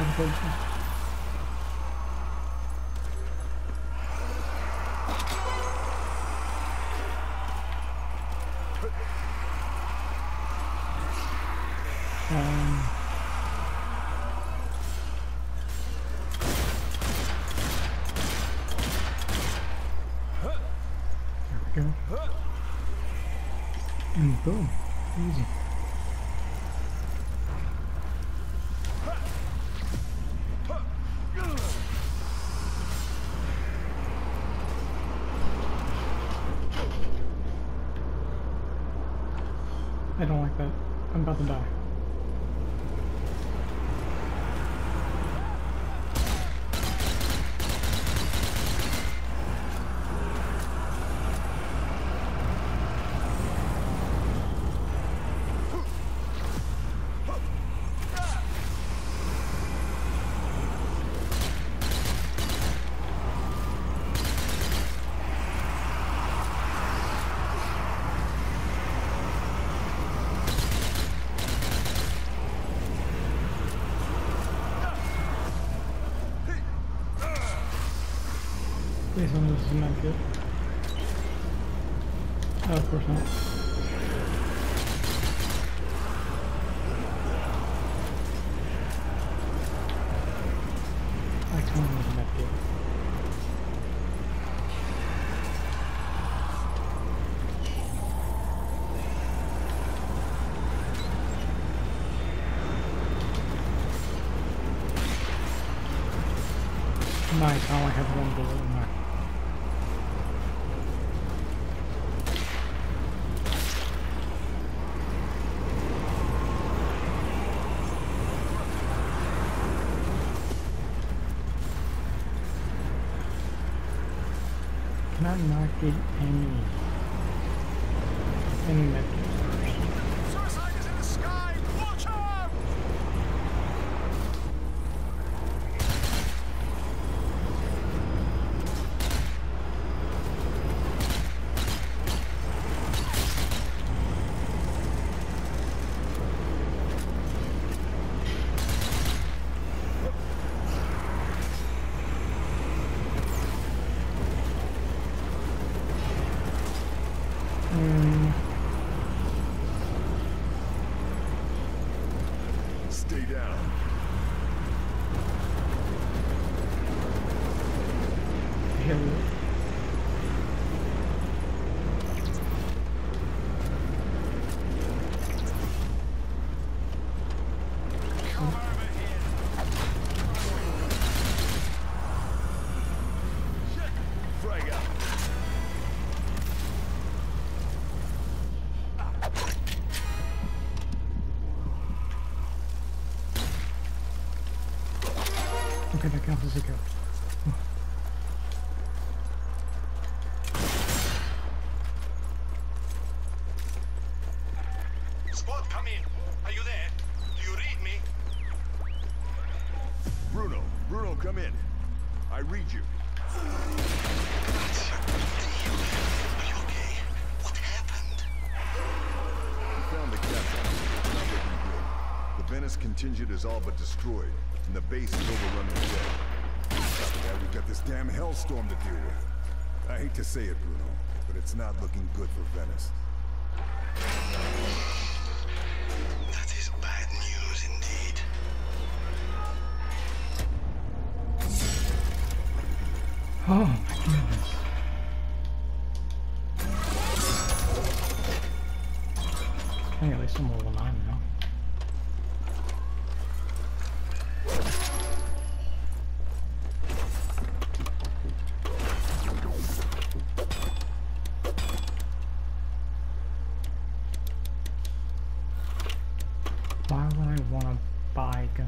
attention. There we go. And boom. Easy. I don't like that. I'm about to die. Please tell me this is not good. Oh, of course not. Like someone was not good. Nice, I only have one bullet in there. Can I not get any medkits first? Suicide is in the sky! Watch out! Stay down. Hell yeah. Come over here. Frag out. Okay, that counts as a kill. Squad, come in. Are you there? Do you read me? Bruno, come in. I read you. What's your deal? Are you okay? What happened? We found the captain. Not looking good. The Venice contingent is all but destroyed, and the base is overrun with dead. Yeah, we've got this damn hellstorm to deal with. I hate to say it, Bruno, but it's not looking good for Venice. That is bad news indeed. Oh my goodness. Hey, at least I'm level 9 now. Why would I want to buy guns?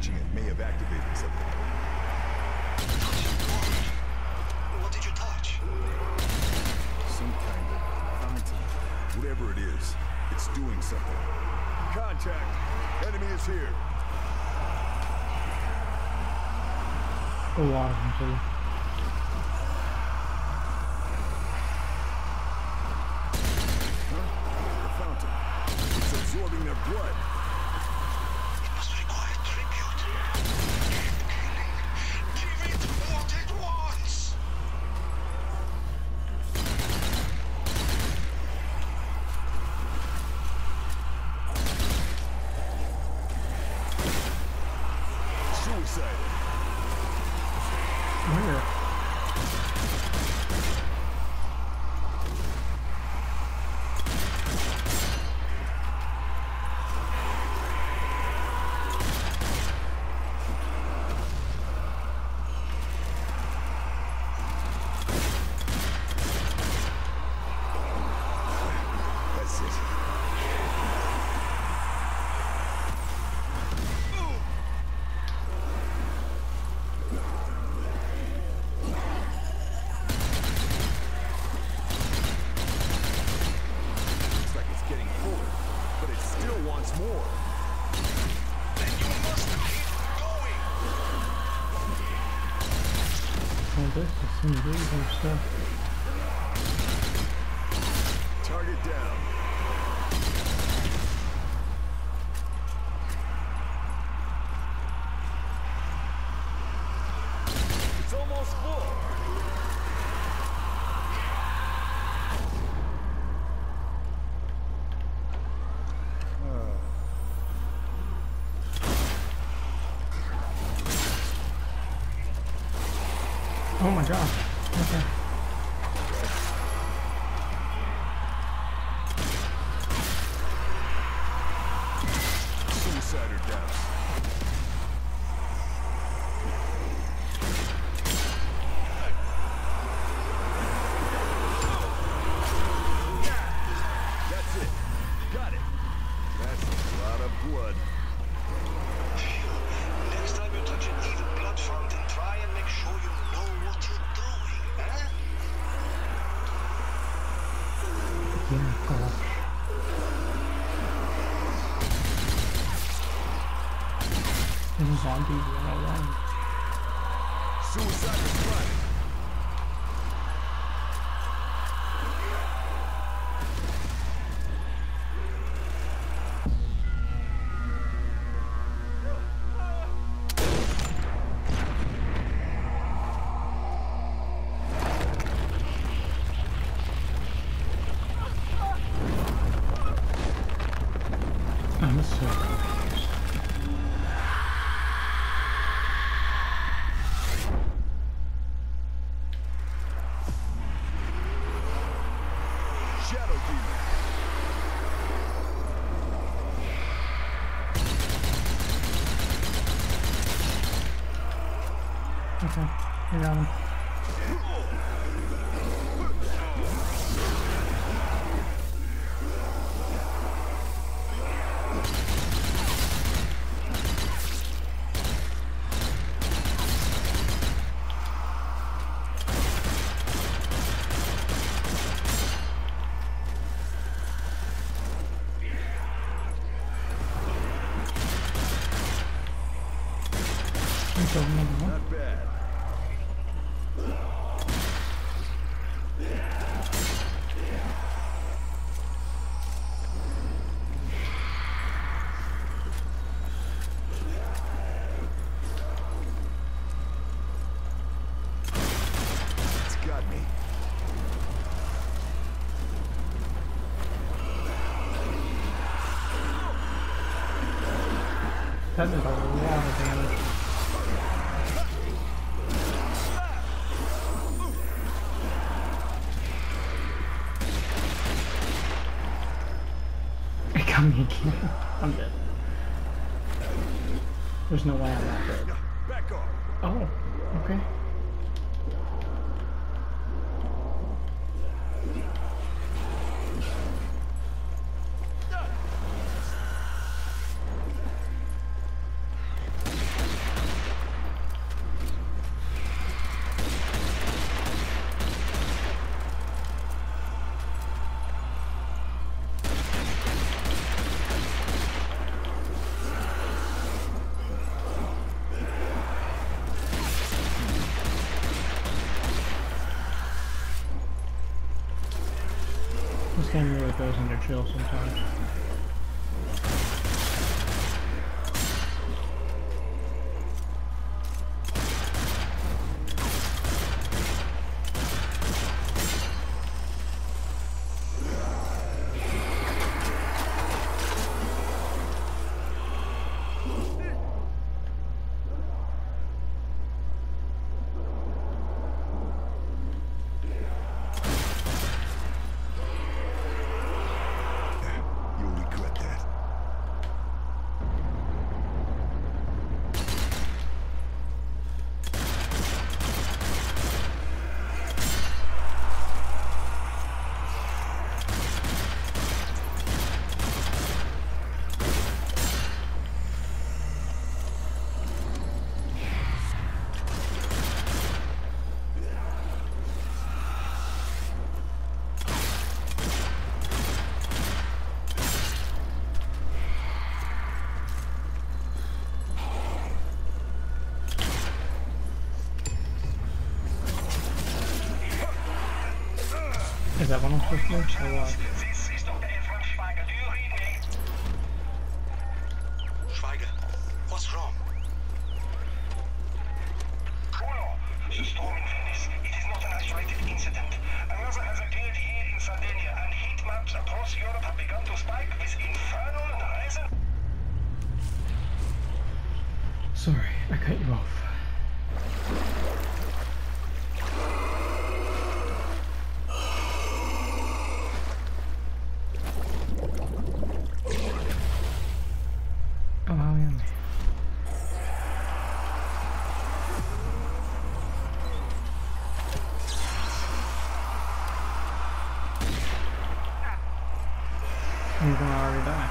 touching it may have activated something. What did you touch? Some kind of fountain. Whatever it is, it's doing something. Contact! Enemy is here! Go on, too. It's absorbing their blood. It must require tribute. Killing. Give it what it wants. Suicide. Where? That's it. Looks like it's getting fuller, but it still wants more. Then you must keep going. Oh, this is some really stuff. Target down. It's almost full. Oh my god. Okay. Suicider down. That's it. Got it. That's a lot of blood. Next time you touch an evil blood fountain, try and make sure you know what you're doing, eh? Yeah, gosh. There's a zombie running around. Suicider spotted. I'm so confused. Shadow demon. Okay, I got him. Let's open another one. Not bad. It's got me. That did a lot of damage. It got me again. I'm dead. There's no way I'm not dead. Back off. Oh, okay. game really goes into chill sometimes. You'll regret that. Is that one I'm supposed to do? Or what? This is Dr. Ephraim Schweiger. Do you read me? Schweiger, what's wrong? Bruno, the storm in Venice. It is not an isolated incident. Another has occurred here in Sardinia, and heat maps across Europe have begun to spike with infernal and rising. Sorry, I cut you off. Oh, yeah. I'm gonna already die.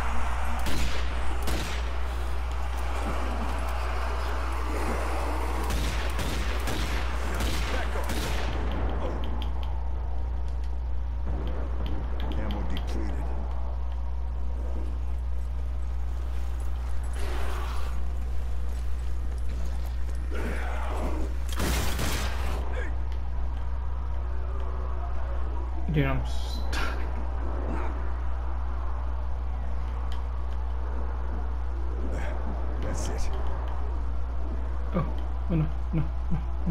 Ammo depleted. Dude, I'm stuck. That's it. Oh, oh no, no, no, no.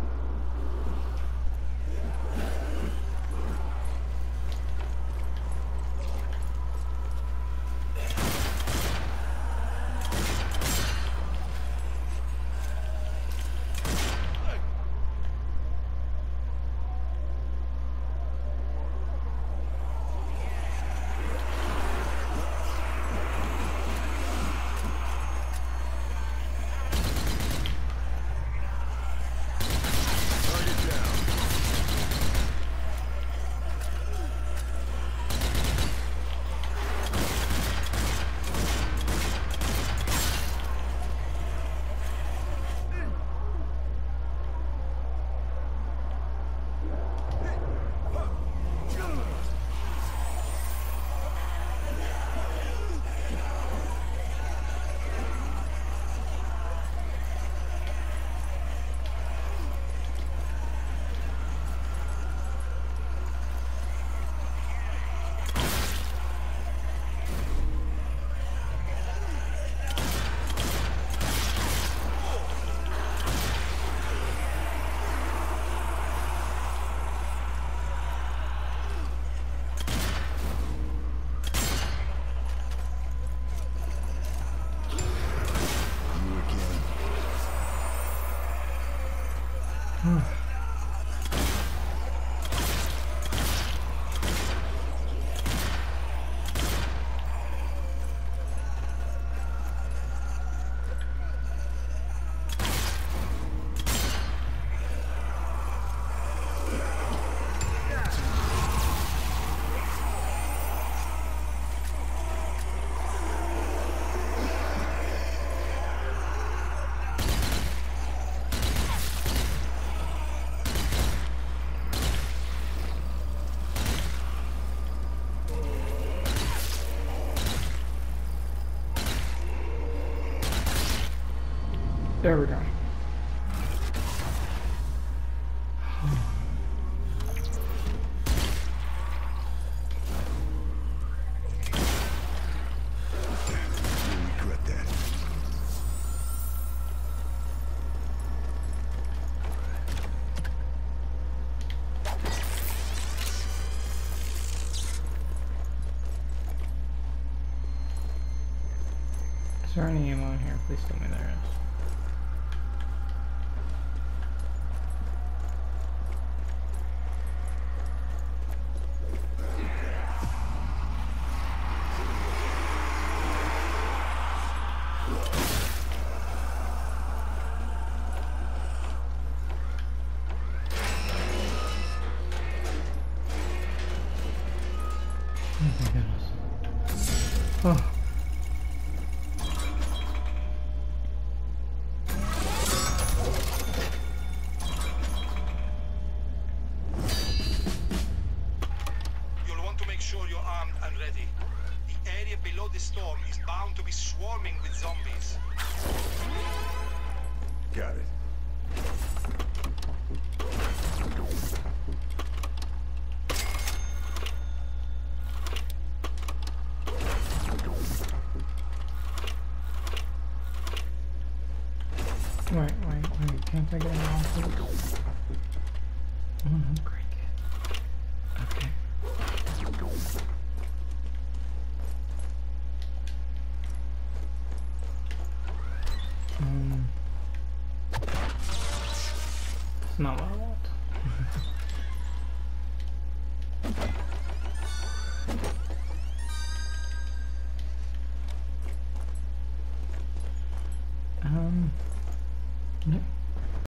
Target down. You again. There we go. Is there any ammo in here? Please tell me there is. Oh my goodness. Oh. You'll want to make sure you're armed and ready. The area below the storm is bound to be swarming with zombies. Got it. Wait, can't I get an off? Oh no, crank it. Okay. That's not what I want. Nope.